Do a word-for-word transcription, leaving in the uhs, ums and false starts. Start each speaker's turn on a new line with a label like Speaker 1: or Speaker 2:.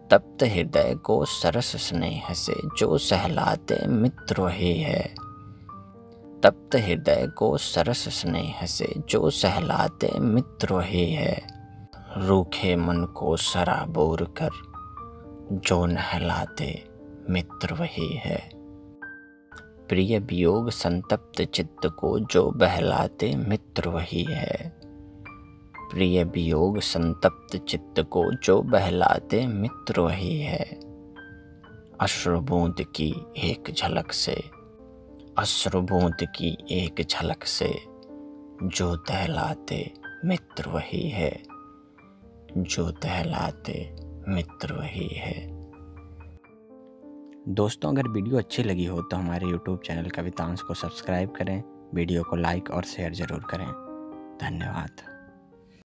Speaker 1: तप्त हृदय को सरस स्नेह से जो सहलाते मित्र वही है। तप्त हृदय को सरस स्नेह से जो सहलाते मित्र वही है। रूखे मन को सराबोर कर जो नहलाते मित्र वही है। प्रिय वियोग संतप्त चित्त को जो बहलाते मित्र वही है। प्रिय वियोग संतप्त चित्त को जो बहलाते मित्र वही है। अश्रु बूंद की एक झलक से अश्रु बूंद की एक झलक से जो दहलाते मित्र वही है। जो दहलाते मित्र वही है। दोस्तों, अगर वीडियो अच्छी लगी हो तो हमारे यूट्यूब चैनल कवितांश को सब्सक्राइब करें, वीडियो को लाइक और शेयर ज़रूर करें। धन्यवाद।